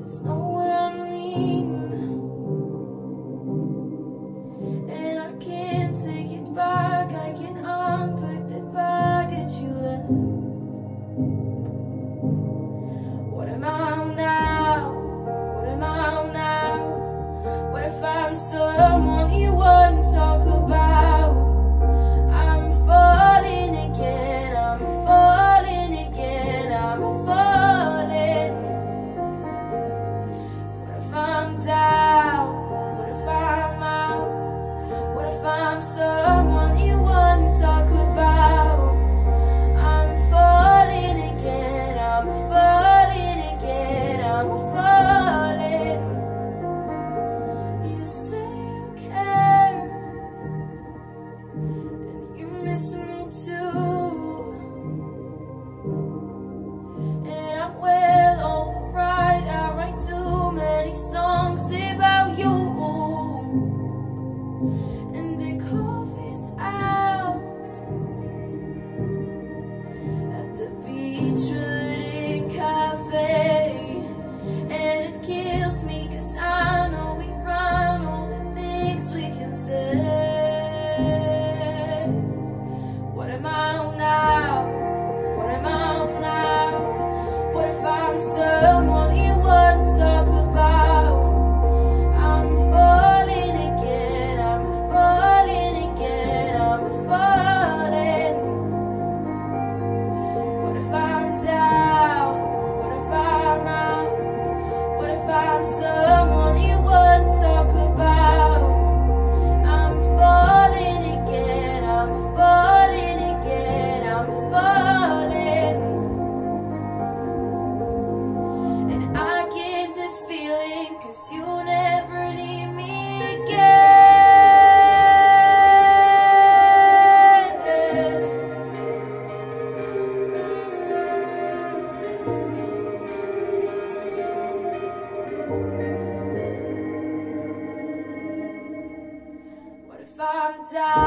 It's not what I mean, and I can't take it back. I can unpick the baggage you left. What am I now? What am I now? What if I'm someone you wouldn't talk about? I'm falling again, I'm falling again, I'm falling. What if I'm down? What if I'm out? What if I'm someone you wouldn't talk about? I'm falling again, I'm falling again, I'm falling. You say you care, and you miss me too, and I'm well override. I write too many songs about you, and the coffee's out at the Beachwood Cafe, and it kills me 'cause I know we run all the things we can say. What am I now? What am I now? What if I'm someone you wouldn't talk about? I'm falling again, I'm falling again, I'm falling. What if I'm down? What if I'm out? What if I'm someone you wouldn't talk about? I'm falling again, I'm falling again, I'm falling. And I get this feeling 'cause you never need me again. What if I'm down?